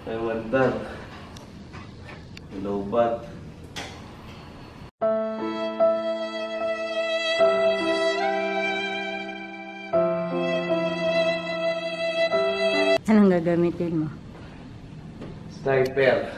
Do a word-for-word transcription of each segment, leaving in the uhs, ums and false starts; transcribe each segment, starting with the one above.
Ay, mandar. Lobat. Anong gagamitin mo? Sniper.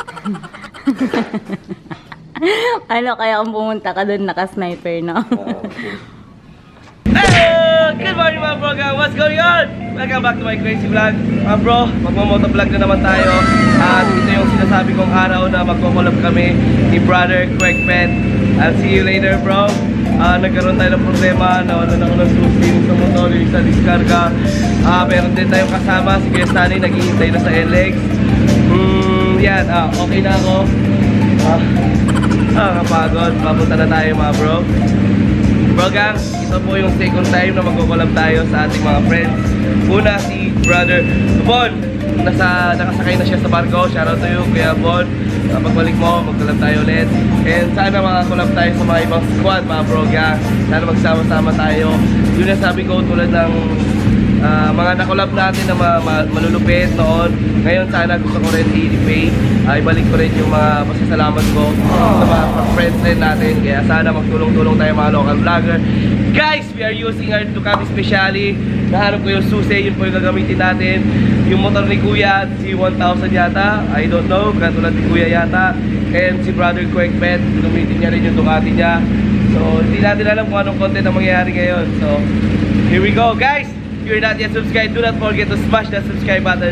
Ano kaya kung pumunta ka doon naka-sniper, no? Okay. Hello! Good morning mga brogang! What's going on? Welcome back to my crazy vlog. Mga bro, magmamotovlog na naman tayo. At ito yung sinasabi kong araw na magko-collab kami ni brother Kwek Pet. I'll see you later, bro. Uh, nagkaroon tayo ng problema, nawalan ako ng susi sa motor, yung sa diskarga. Uh, meron din tayong kasama, si Kuya Sonny, naghihintay na sa Nlex. Hmm, yan, ah, okay na ako. Ah, ah, kapagod. Papunta na tayo mga bro. Brogang, ito po yung second time na magko-collab tayo sa ating mga friends. Una, si brother Bon. Nasa, nakasakay na siya sa barko. Shoutout to you, Kuya Bon. Uh, pagbalik mo, mag-collab tayo ulit. And sana makakolab tayo sa mga ibang squad, mga brogang. Sana magsama-sama tayo. Yun na sabi ko, tulad ng uh, mga nakolab natin na ma ma malulupit noon. Ngayon sana gusto ko rin i-pay. Uh, ibalik ko rin yung mga pasasalamat ko sa mga friends rin natin. Kaya sana magtulong-tulong tayo mga local vlogger. Guys, we are using our Ducati Speciale. Nahanap ko yung susi, yun po yung gagamitin natin. Yung motor ni Kuya, si one thousand yata, I don't know, katulad ni Kuya yata. And si brother Kwek Pet, gagamitin niya rin yung Ducati niya. So, hindi natin alam kung anong content ang mangyayari ngayon. So, here we go guys! If you're not yet subscribed, do not forget to smash that subscribe button.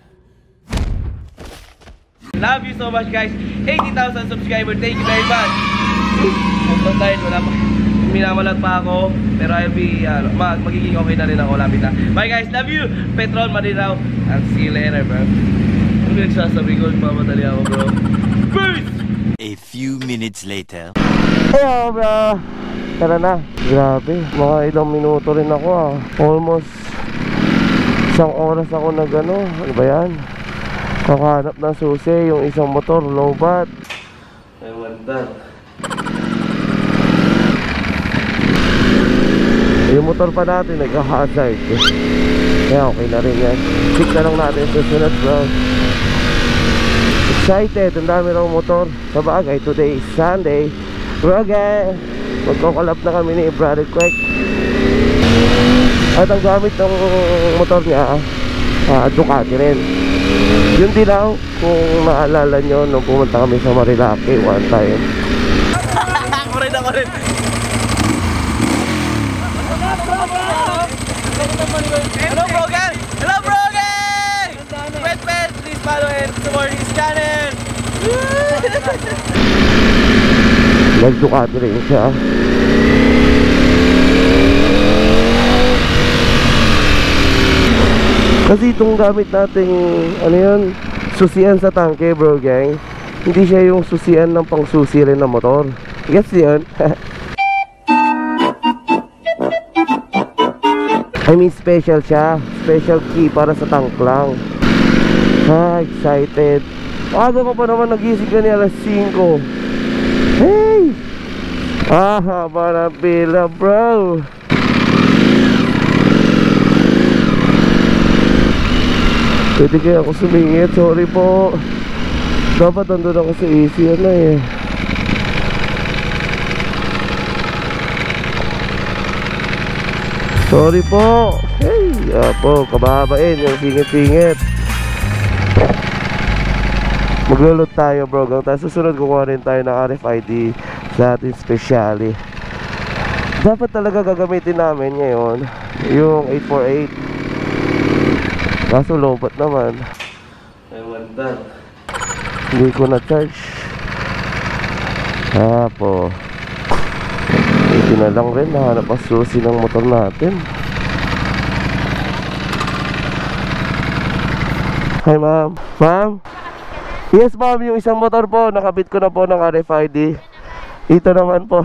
Love you so much guys! eighty thousand subscribers, thank you very much! Punta tayo, wala pa. Minamalag pa ako, pero I'll be, uh, mag magiging okay na rin ako, lapit na. Bye guys, love you! Petrol, Marinaw, I'll see you later bro. Ano nagsasabi ko, mamadali ako bro. Peace! A few minutes later. Heyow bro! Tara na. Grabe, mga ilang minuto rin ako ah. Almost isang oras ako nag ano, ano ba yan? Kakahanap ng susi, yung isang motor, lobat. Ay, mandar. Yung motor pa natin nagka-hazard eh. Kaya okay na rin yan. Stick na lang natin susunod bro. Excited, ang dami ng motor. Sa bagay, today is Sunday. Brogang! Magko-collab na kami ni brother Kwek. At ang gamit ng motor niya uh, Ducati rin. Yun din lang, kung naalala nyo nung pumunta kami sa Marilake one time. Ako rin, ako rin. Hello Brogang! Hello Brogang! Kwek Pet, please follow and support his channel! Nag-Ducati rin siya. Kasi itong gamit nating ano yun, susian sa tangke Brogang, hindi siya yung susian ng pang susi rin na motor. Gets yun? I mean special siya, special key para sa tank lang. Ah, excited. Aga ko pa naman nagising kanina alas singko. Hey! Ah, haba na pila bro. Pwede kaya ako sumingit, sorry po. Dapat nandun ako sa A C na eh. Sorry po. Hey, apo, kababain yung singit-singit. Maglulot tayo bro. Tapos susunod kukuha rin tayo ng R F I D sa ating Speciale. Dapat talaga gagamitin namin ngayon yung eight four eight. Kaso lobat naman. Ay, mandar. Hindi ko na-charge. Apo. Ito na lang rin, nahanap ang susi ng motor natin. Hi ma'am. Ma'am? Yes ma'am, yung isang motor po, nakabit ko na po ng R F I D. Ito naman po.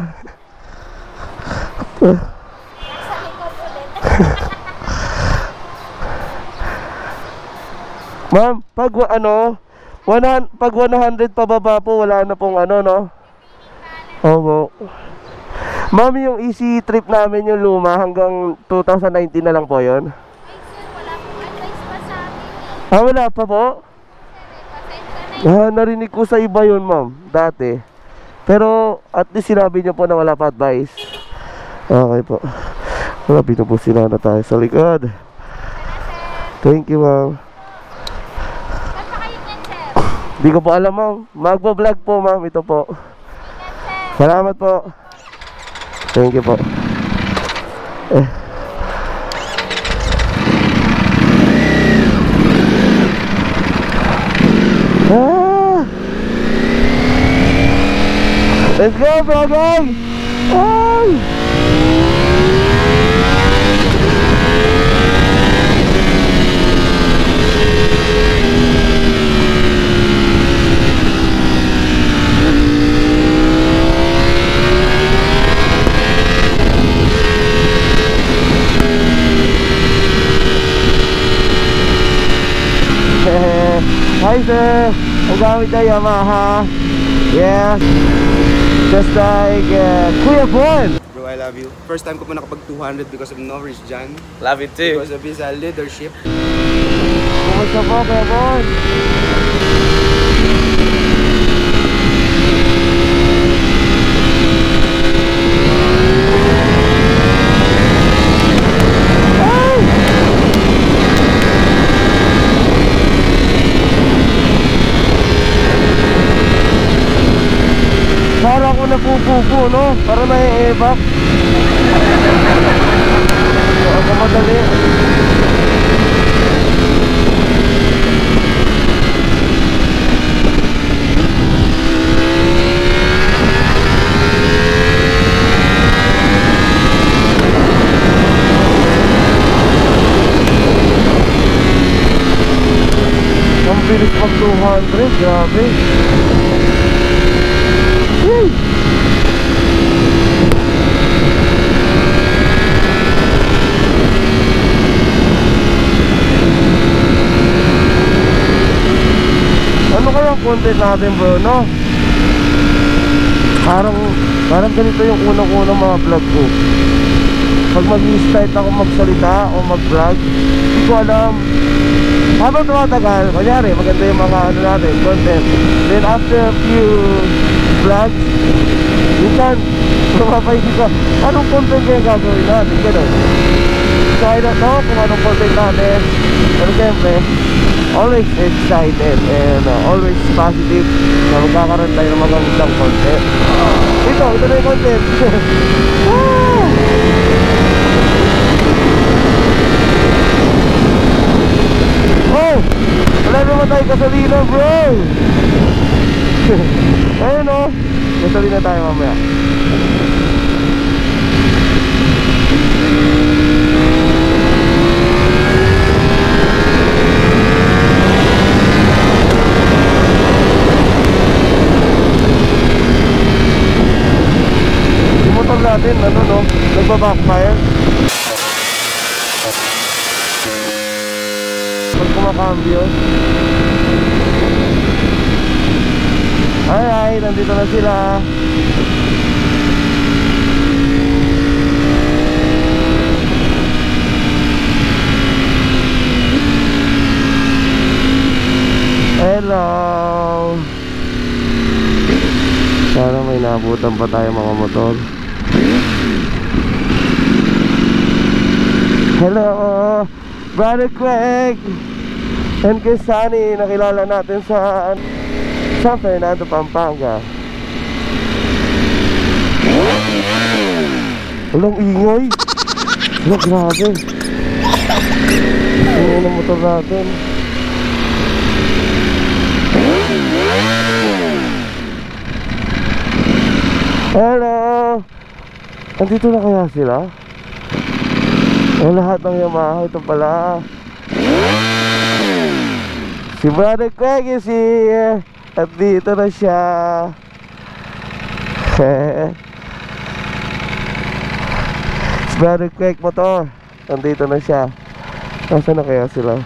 Ma'am, pag ano, one, pag one hundred pababa po, wala na pong ano, no? Opo. Ma'am, yung easy trip namin yung luma hanggang two thousand nineteen na lang po yun. Ay sir, wala pong advice pa sa amin. Ah, wala pa po? Ah, narinig ko sa iba yun, ma'am, dati. Pero at least sinabi niyo po na wala pa advice. Okay po. Malapit na po sila na tayo sa likod. Thank you, ma'am. Di ko po alam, ma'am. Magpa-vlog po, ma'am. Ito po. Salamat po. Thank you po. Eh. Ah. Let's go, Brogang! Ay! Hi sir, ang gamit na Yamaha. Yeah, just like uh, Kuya Bon. Bro, I love you. First time ko pa nakapag two hundred because of Norris Jan. Love it too. Because of his uh, leadership. Kumusta po, Kuya Bon? Para ako napupupo, no? Para nai-evap. Ako madali. Ang bilis pag two hundred, grabe. Woo! Ano kaya ang content natin, bro, no? Parang, parang ganito yung unang-unang mga vlog ko. Pag mag-start ako magsalita o mag-vlog, hindi ko alam. Habang tumatagal, kunyari, maganda yung mga ano natin, content. Then after a few vlogs, minsan, mapapaisip ka, anong content kaya gagawin natin, gano'n. So I don't know kung anong content natin. Pero siyempre, always excited and uh, always positive na magkakaroon tayo ng magandang content. Ito, ito na yung content. Oh! Wala naman tayo gasolina, bro! Ayun o, gasolina tayo mamaya. Yung motor natin, ano no, nagbabackfire. Pag kumakambyo. Ay ay, nandito na sila. Hello. Sana may nabutan pa tayo mga motor. Hello, Brother Kwek and kay Sonny, nakilala natin sa sa Fernando, Pampanga. Walang ingay. Wala, grabe. Ingay ng motor natin. Hello. Andito na kaya sila? O lahat ng Yamaha, ito pala si Brother Kwek is here. At dito na siya. Si Brother Kwek motor, nandito na siya. Nasaan na kaya sila?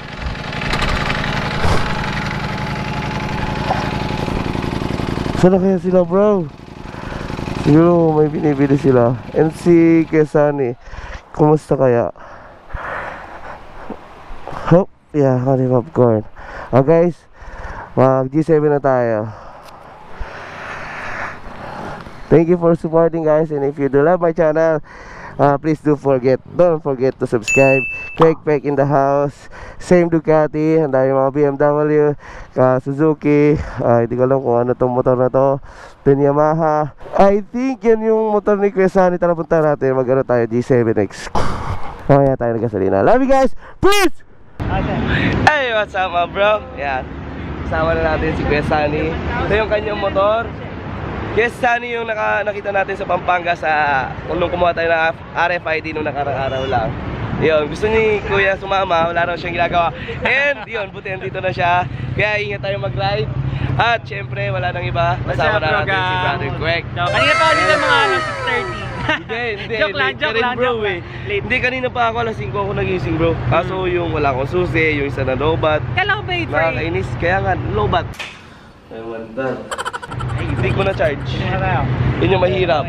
Saan na kaya sila, bro? Siguro may binibili sila. And si Kesani, kumusta kaya? Hop, yeah, honey popcorn. Oh guys, Mag G seven na tayo. Thank you for supporting, guys, and if you do love my channel, uh, please do forget, don't forget to subscribe. Kwek Pet in the house. Same Ducati, ang dami mga B M W, uh, Suzuki, uh, hindi ko alam kung ano tong motor na to. Then Yamaha. I think yan yung motor ni Kuya Sonny. Tara punta natin, mag ano tayo, G seven X. Mamaya tayo nagasolina. Love you guys, peace! Hey, what's up mga bro? Yan, kasama na natin si Kuya Sonny. Ito yung kanyang motor. Yes, Sonny yung naka, nakita natin sa Pampanga sa nung kumuha tayo ng R F I D nung nakarang araw lang. Yun, gusto ni Kuya sumama, wala raw siyang ginagawa. And yun, buti nandito na siya. Kaya ingat tayo mag-ride. At syempre, wala nang iba. Kasama na natin si Brother Kwek. Kanina pa ulit ang mga six thirty. Hindi, hindi. Joke lang, joke lang, bro, joke eh. lang. Hindi, kanina pa ako, alas singko ako nagising bro. Kaso yung wala akong susi, yung isa na lobat. Kala ko ba eight for eight? Nakakainis, kaya nga, lobat. Ay, wanda. Hindi ko na charge. Yun yung mahirap.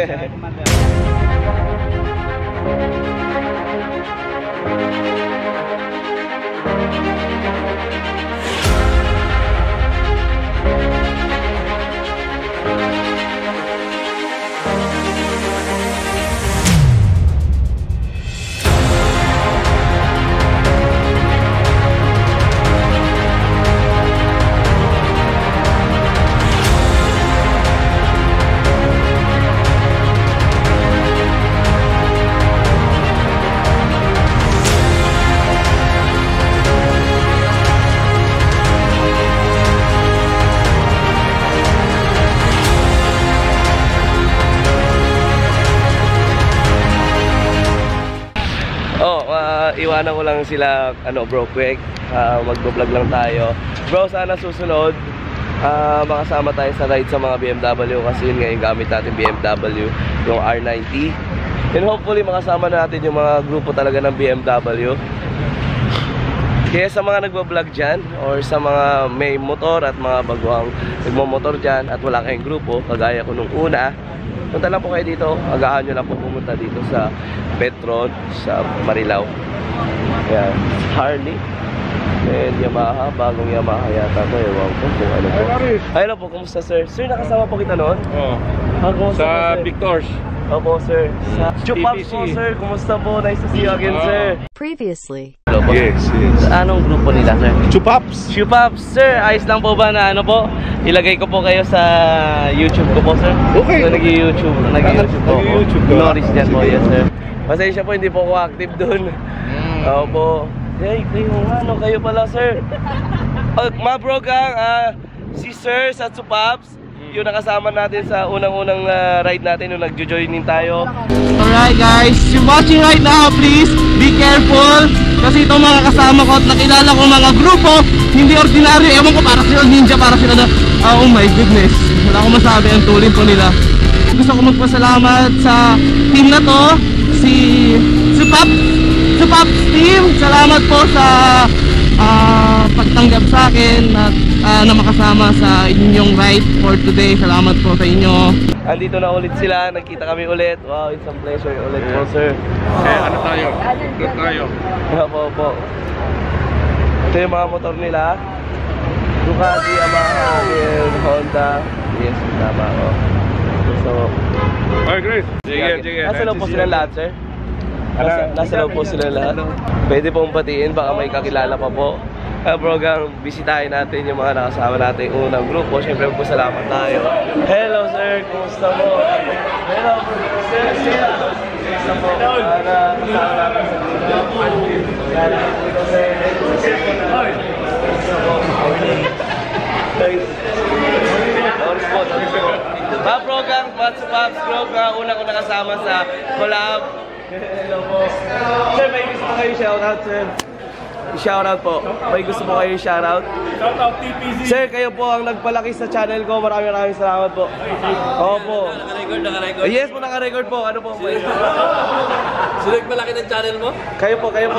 Iwanan ko lang sila, ano bro, Kwek, uh, magbo-vlog lang tayo. Bro, sana susunod uh, makasama tayo sa ride sa mga B M W. Kasi yun nga yung gamit natin, B M W, yung R ninety. And hopefully makasama natin yung mga grupo talaga ng B M W. Kaya sa mga nagbo-vlog dyan, or sa mga may motor at mga baguhang nagmo-motor dyan at wala kayong grupo, kagaya ko nung una, punta lang po kayo dito, agahan nyo lang po pumunta dito sa Kwekpetlord, sa Marilao. Yan, Harley and Yamaha, bagong Yamaha yata to, ewan ko kung ano po. Ay, hello po, kumusta sir? Sir, nakasama po kita noon? Oo. Ah, sa po, Victor's. Opo sir, sa Chupaps po sir, kumusta po? Nice to see you again sir. Previously. Hello po. Yes, yes. Anong grupo nila sir? Chupaps. Chupaps sir, ayos lang po ba na ano po? Ilagay ko po kayo sa YouTube ko po sir. Okay. So, nag-YouTube, nag-YouTube po. Nag-YouTube ka? Norris dyan po, yes sir. Pasensya po, hindi po ako active dun. Oo po. Hey, kayo nga, no, kayo pala sir. Uh, mga brogang, uh, si Sir sa Chupaps, yung nakasama natin sa unang-unang uh, ride natin nung nagjo-joining tayo. Alright guys, you're watching right now, please be careful. Kasi itong mga kasama ko at nakilala ko mga grupo, hindi ordinaryo. Ewan ko, para sila ninja, para sila na, oh my goodness, wala akong masabi, ang tulin po nila. Gusto ko magpasalamat sa team na to, si Chupaps, Chupaps team. Salamat po sa uh, pagtanggap sa akin at uh, na makasama sa inyong ride for today. Salamat po sa inyo. Andito na ulit sila, nagkita kami ulit. Wow, it's a pleasure ulit po sir. Eh, ano tayo? Vlog tayo. Opo, opo. Ito yung mga motor nila. Ducati, Yamaha, and Honda. Yes, tama ako. So, Alright, great. Sige, sige. nasa loob po sila lahat sir? Nasa, nasa loob po sila lahat. Pwede pong batiin, baka may kakilala pa po. Uh, brogang, bisitahin natin yung mga nakasama natin unang grupo. Siyempre magpasalamat tayo. Hello sir, kumusta po? Hello sir, sir. Kumusta po? Sana kasama natin sa grupo. Sana dito sir. Kumusta po? Thanks. Noris po, noris po. Mga brogang, mga Chupaps, brogang, unang ko nakasama sa collab. Hello po. Sir, may gusto po kayo shoutout sir. Shoutout po. May gusto po kayo shoutout? Shoutout T P Z. Sir, kayo po ang nagpalaki sa channel ko. Maraming maraming salamat po. Opo. Naka-record, naka-record. Yes po, naka-record po. Ano po? Sino nagpalaki ng channel mo? Kayo po, kayo po.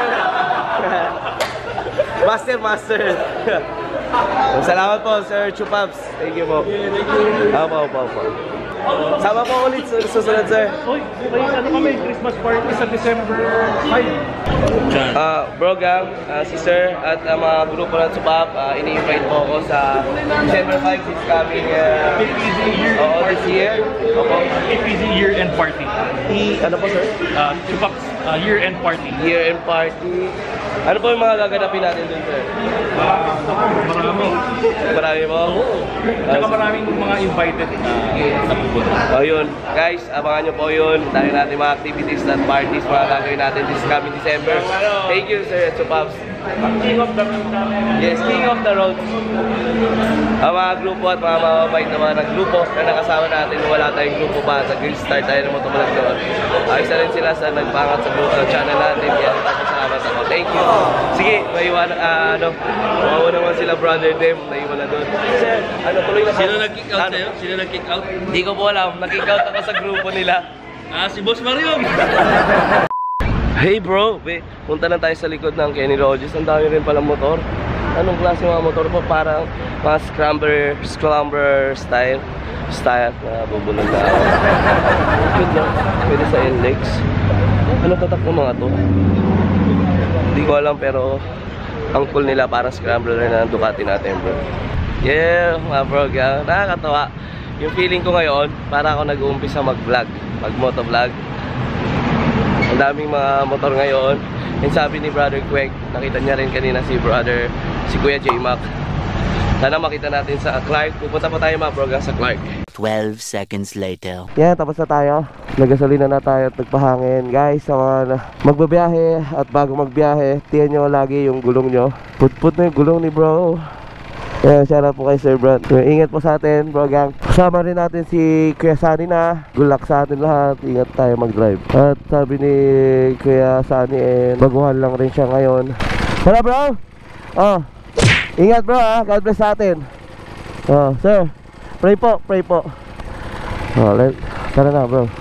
Master, master. Salamat po, Sir Chupaps. Thank you po. Opo, opo, opo. Sama po ulit sa susunod, sir. Uy, may ano kami, Christmas party sa December five. Ah, Brogang, ah, si Sir, at ang mga grupo ng Supap, uh, ini-invite po ako sa December five this coming uh, Keep easy year oo, this year. Opo. Keep easy year-end party. I, ano po, sir? Uh, Chupak uh, year-end party. Year-end party. Ano po yung mga gaganapin natin dun, sir? Uh, marami. Marami po? Oo. Saka maraming mga invited na napupunta. Oh, yun. Guys, abangan nyo po yun. Dahil natin mga activities at parties mga gagawin natin this coming December. Thank you, Sir Chupaps. King of the road namin. Yes, King of the Road. Ang mga grupo at mga mababait na mga nagrupo na nakasama natin, wala tayong grupo pa at nag-start tayo ng motovloggers. Uh, isa rin sila sa nagpangat sa grupo ng channel natin. Yan, salamat ako. Thank you. Sige, maiwan, uh, ano, mawa naman sila brother them, naiwan na doon. Sir, ano, tuloy na. Sino nag-kick out Ano? sa'yo? Sino nag-kick out? Hindi ko po alam, nag-kick out ako sa grupo nila. Ah, si Boss Mario. Hey bro, be, punta lang tayo sa likod ng Kenny Rogers. Ang dami rin palang motor. Anong klase mga motor po? Parang mga scrambler, scrambler style. Style na bubulong na ako. Good lang. Pwede sa Nlex. Ano tatak ng mga to? Hindi ko alam pero ang cool nila parang scrambler na ng Ducati natin bro. Yeah, mga bro, nakakatawa. Yung feeling ko ngayon, para ako nag-uumpisa mag-vlog, mag-motovlog. Ang daming mga motor ngayon. And sabi ni Brother Kwek, nakita niya rin kanina si Brother, si Kuya J Mac. Sana makita natin sa Clark. Pupunta pa tayo mga brogang sa Clark. twelve seconds later. Yan, tapos na tayo. Nagasolina na tayo at nagpahangin. Guys, sa mga magbabiyahe at bago magbiyahe, tiyan nyo lagi yung gulong nyo. Put-put na yung gulong ni bro. Yan, shout out po kay Sir Brad. Ingat po sa atin, brogang. Kasama rin natin si Kuya Sonny na. Good luck sa atin lahat. Ingat tayo mag-drive. At sabi ni Kuya Sonny, eh, baguhan lang rin siya ngayon. Tara bro! Oh, ingat bro ha. God bless sa atin. Oh, sir. Pray po, pray po. Oh, let, tara na bro.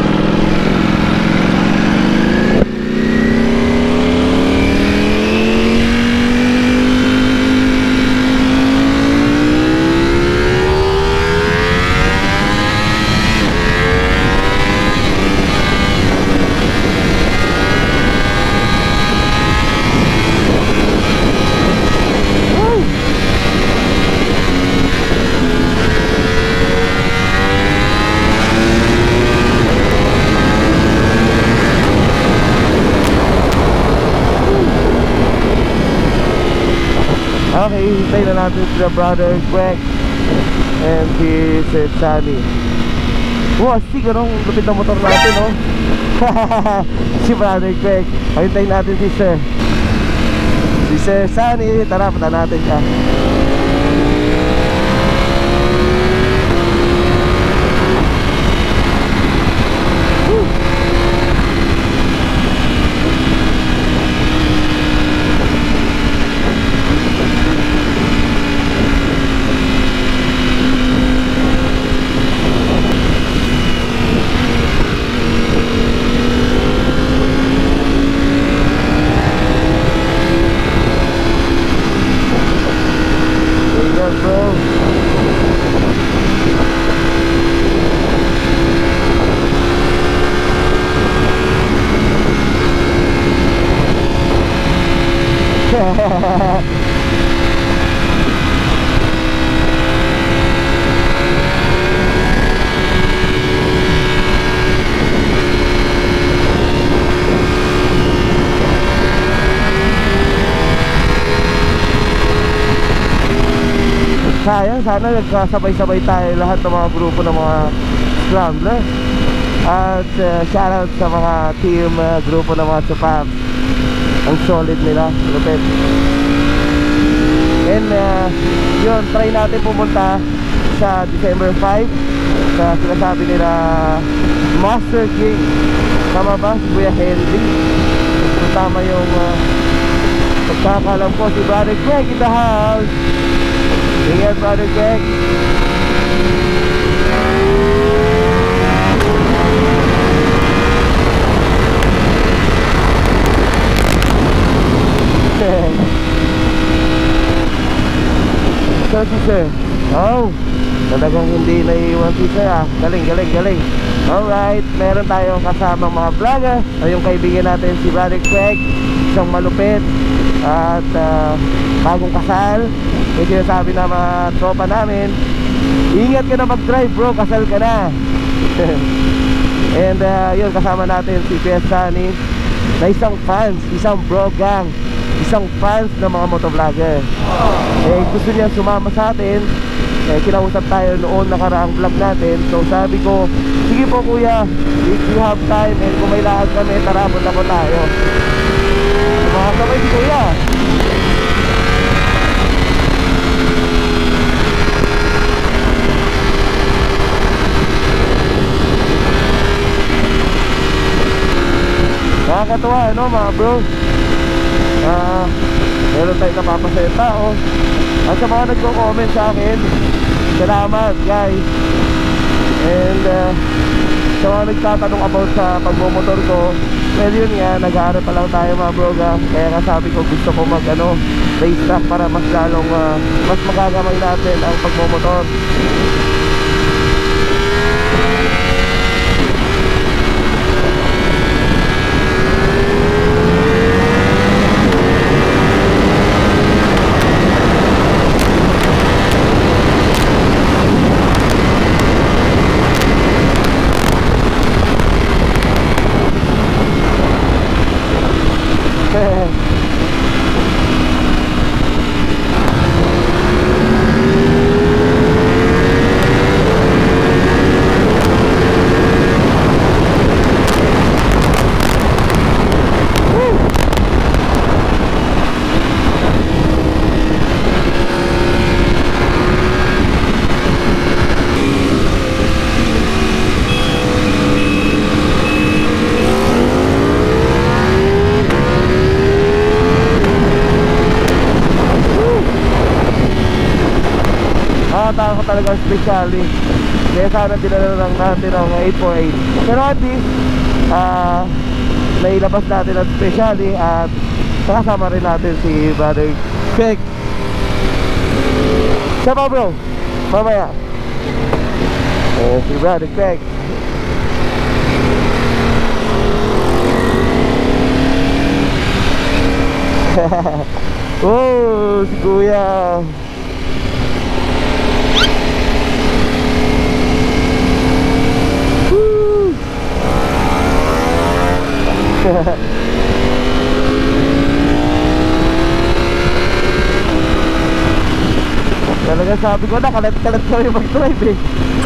Okay, hintay na natin sila Brother Kwek and si Sir Sonny. Wow, astig anong lupit na motor natin, no? Si Brother Kwek. Hintayin natin si Sir Si Sir Sonny. Tara, punta natin siya. Sayang, sana nagkasabay-sabay tayo lahat ng mga grupo ng mga scrambler. At uh, shoutout sa mga team uh, grupo ng mga Supap. Ang solid nila, lupit. And uh, yun, try natin pumunta sa December five sa sinasabi nila Master King. Tama ba? Si Kuya Henry. Kung tama yung uh, pagkakalam ko, si Brother Kwek in the house. Ingat Brother Kwek. So, sir. Oh, Talagang hindi naiiwan si sir ah. Galing, galing, galing. Alright, meron tayong kasamang mga vlogger. Yung kaibigan natin si Brother Kwek, isang malupit at uh, bagong kasal. May sinasabi na mga tropa namin, ingat ka na mag-drive bro, kasal ka na. And uh, yun, kasama natin si Sonny na isang fans, isang brogang, isang fans ng mga motovlogger. Eh gusto niya sumama sa atin. Eh kinausap tayo noon nakaraang vlog natin. So sabi ko, sige po kuya, if you have time and kung may lakad kami, tara punta po tayo. Mga kamay si kuya. Nakakatawa ano mga bro. Ah, uh, meron tayong napapasaya tao. At sa mga nagko-comment sa akin, salamat guys. And uh, sa mga nagtatanong about sa pagmumotor ko, well yun nga, nag-aaral pa lang tayo mga broga. Kaya nga sabi ko gusto ko mag ano, race track para mas lalong uh, mas magagamay natin ang pagmumotor. Nakakatawa ko talaga ang Speciale. Kaya sana dinala lang natin ang eight four eight. Pero at least uh, nailabas natin ang Speciale. At nakasama rin natin si Brother Kwek. Siya pa bro, mamaya eh, si Brother Kwek. Oh, si kuya. Talaga sabi ko na, kalat-kalat kami mag-drive eh.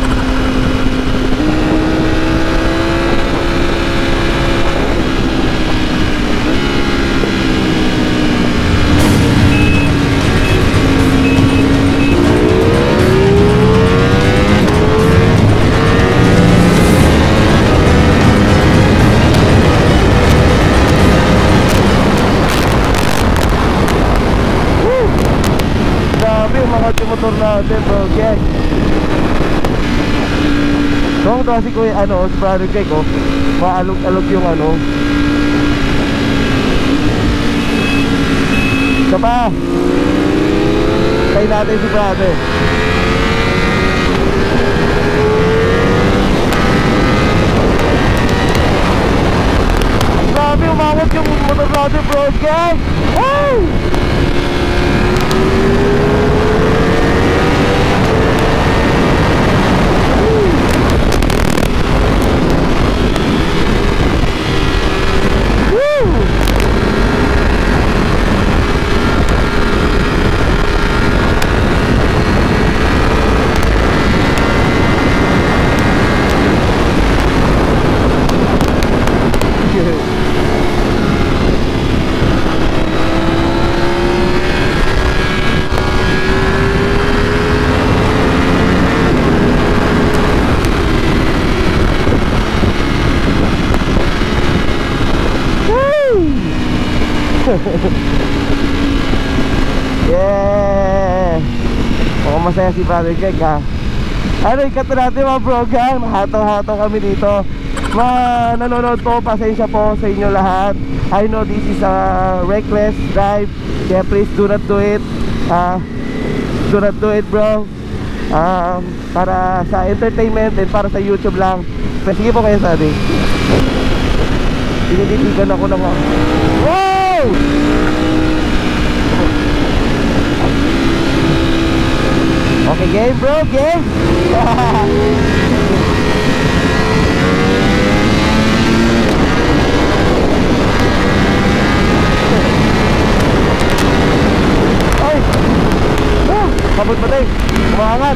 Motor natin bro, Kwek. Kung ito kasi kuya, ano, si Brother Kwek oh, maalog-alog yung ano. Ito pa. Tayo natin si Brother. Grabe, umangat yung motor natin bro, Kwek. Hey! Yeah! Oo, masaya si Brother Kwek ha. Ano, ikat na natin mga brogang. Hataw-hataw kami dito. Mga nanonood po, pasensya po sa inyo lahat. I know this is a reckless drive. Kaya please do not do it. uh, Do not do it bro. um, para sa entertainment and para sa YouTube lang. Pero sige po kayo sabi. Tinititigan ako ng wow! Okay, game bro, game! Ay! Ah! Kabot ba tayo? Kumakangan!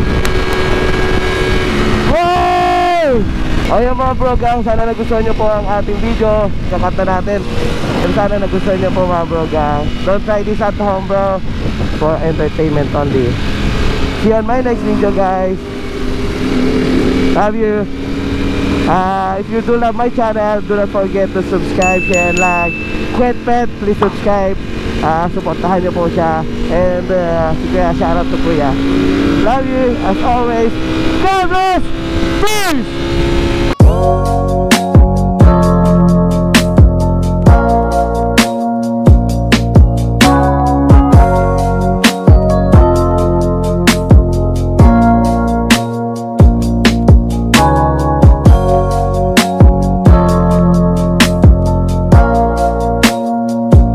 Wow! Ayun mga brogang, sana nagustuhan nyo po ang ating video. Kakat na natin. And sana nagustuhan nyo po mga brogang. Don't try this at home bro. For entertainment only. See you on my next video guys. Love you. uh, If you do love my channel, do not forget to subscribe, share, and like. Kwek Pet, please subscribe. uh, Supportahan nyo po siya. And uh, si Kuya, shout out to Kuya. Love you as always. God bless. Peace.